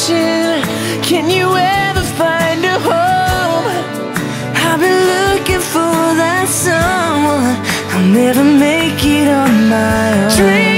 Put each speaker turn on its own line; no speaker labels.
ocean. Can you ever find a home? I've been looking for that someone. I'll never make it on my own.